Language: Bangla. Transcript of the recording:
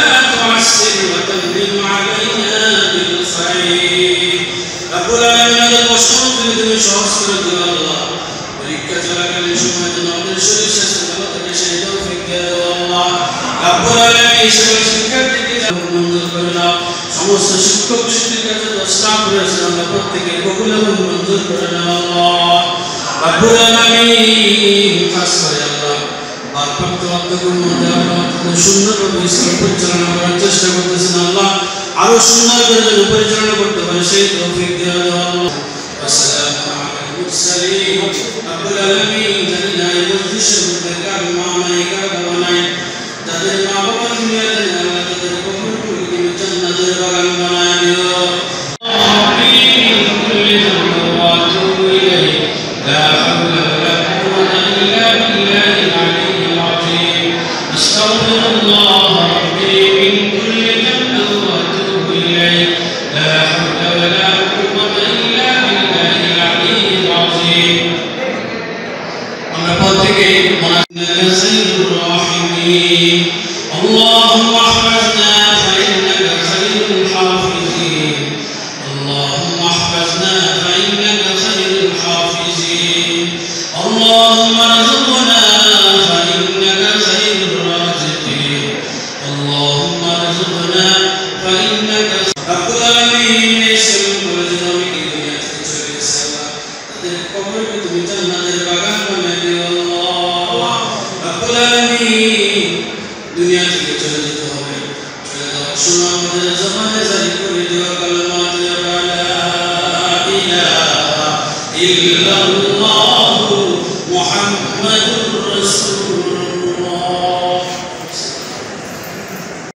ولا تعسر وتمن علينا بالخير رب العالمين وشرط من شخص الله পরীক্ষা চলাকালীন সময় যেন আমাদের শরীর স্বাস্থ্য ভালো থাকে সেই তৌফিক দাও আল্লাহ রব্বুল আলামিন সকল শিক্ষার্থীকে মঞ্জুর করে নাও সমস্ত শিক্ষক শিক্ষিকাদের স্টাফ রয়েছে আল্লাহ প্রত্যেকের কবুল এবং মঞ্জুর করে নাও আল্লাহ রব্বুল আলামিন খাস করে আল্লাহ ভারপ্রাপ্ত অধ্যক্ষের মধ্যে আমরা সুন্দরভাবে ইসলাম পরিচালনা করার চেষ্টা করতেছেন আল্লাহ আরো সুন্দর করে যেন পরিচালনা করতে পারে সেই তৌফিক দাও আল্লাহ আসসালামু আলাইকুম মুরসালিন রব্বুল আলামিন জানিনা এই মজলিসের মধ্যে কার মা নাই কার বাবা নাই তাদের মা বাবা দুনিয়া দেন আল্লাহ তাদের কবর করে জান্নাতের বাগান বানায় দিও আমিন কুল্লি যাওয়া ওয়া তুবু ইলাইহি লা হাওলা ওয়া লা কুওয়াতা ইল্লা বিল্লাহিল আলিয়্যিল আযীম আস্তাগফিরুল্লাহ রাব্বি মিন কুল্লি যাওয়া ওয়া তুবু ইলাইহি লা হাওলা ওয়া লা কুওয়াতা ইল্লা বিল্লাহিল আলিয়্যিল আযীম আমরা প্রত্যেকে মোনাজাত সাইয়্যিদুর রাহিমিন اللهم احفظنا فإنك خير الحافظين اللهم احفظنا فإنك خير الحافظين اللهم ارزقنا فإنك خير الرازقين اللهم ارزقنا فإنك رب العالمين يسلم ورزقنا من الدنيا تجعل তাদের কবরকে তুমি জান্নাতের বাগান বানিয়ে দিও আল্লাহ রব العالمين দুনিয়া থেকে চলে যেতে হবে চলে যাওয়ার সময় আমাদের জবানে জারি করে দেওয়া কালেমাত লা ইলাহা ইল্লাল্লাহু মুহাম্মাদুর রাসূলুল্লাহ